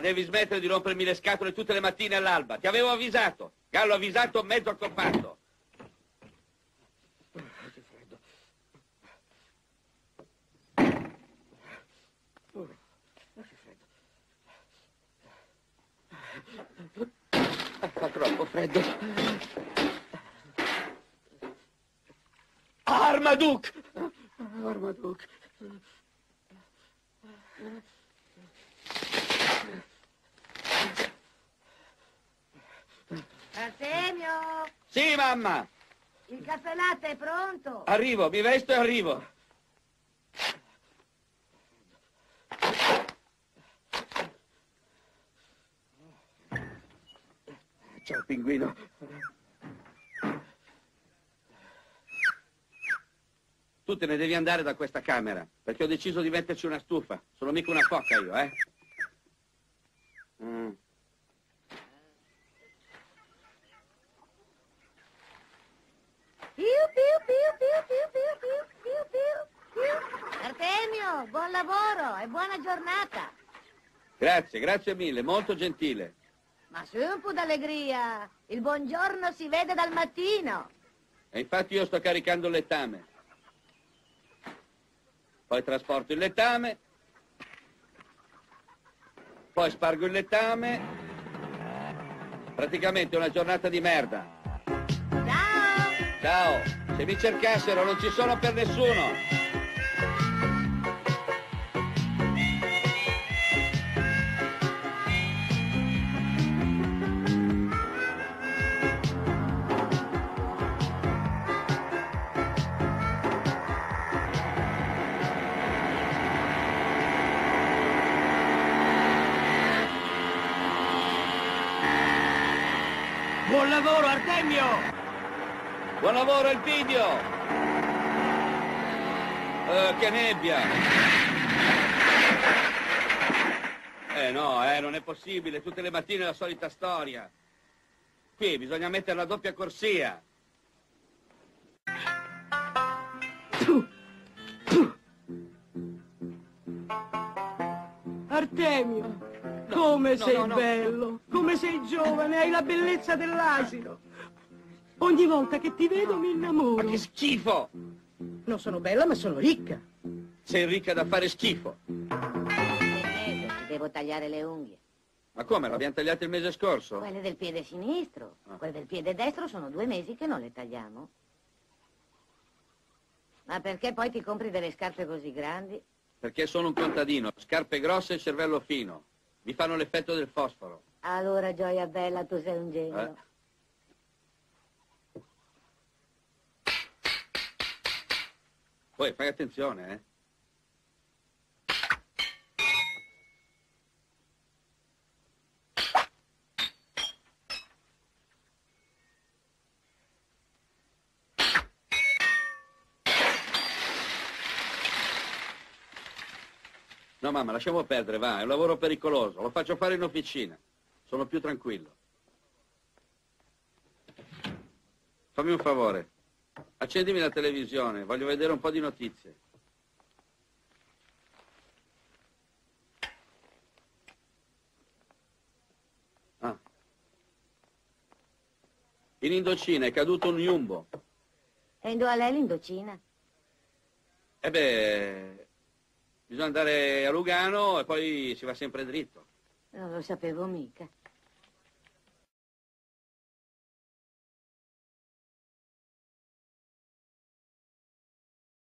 devi smettere di rompermi le scatole tutte le mattine all'alba. Ti avevo avvisato. Gallo avvisato, mezzo accoppato. Fa troppo freddo. Armaduc! Armaduc! Artemio! Sì, mamma! Il caffè latte è pronto? Arrivo, mi vesto e arrivo. Ciao, pinguino. Tu te ne devi andare da questa camera, perché ho deciso di metterci una stufa. Sono mica una foca io, eh? Artemio, buon lavoro e buona giornata. Grazie, grazie mille, molto gentile. Ma su un po' d'allegria. Il buongiorno si vede dal mattino. E infatti io sto caricando il lettame. Poi trasporto il lettame. Poi spargo il lettame. Praticamente una giornata di merda. Ciao! Ciao! Se mi cercassero non ci sono per nessuno. Buon lavoro, Artemio! Buon lavoro, Elpidio! Che nebbia! No, non è possibile. Tutte le mattine la solita storia. Qui bisogna mettere la doppia corsia. Artemio! Come sei no. bello, come sei giovane, hai la bellezza dell'asino. Ogni volta che ti vedo mi innamoro. Ma che schifo! Non sono bella, ma sono ricca. Sei ricca da fare schifo. Ti devo tagliare le unghie. Ma come, l'abbiamo tagliato il mese scorso? Quelle del piede sinistro. Quelle del piede destro sono 2 mesi che non le tagliamo. Ma perché poi ti compri delle scarpe così grandi? Perché sono un contadino, scarpe grosse e cervello fino. Mi fanno l'effetto del fosforo. Allora, gioia bella, tu sei un genio. Poi fai attenzione, eh? No, mamma, lasciamo perdere, va, è un lavoro pericoloso. Lo faccio fare in officina. Sono più tranquillo. Fammi un favore. Accendimi la televisione, voglio vedere un po' di notizie. Ah. In Indocina è caduto un Jumbo. E in dove è l'Indocina? Bisogna andare a Lugano e poi si va sempre dritto. Non lo sapevo mica.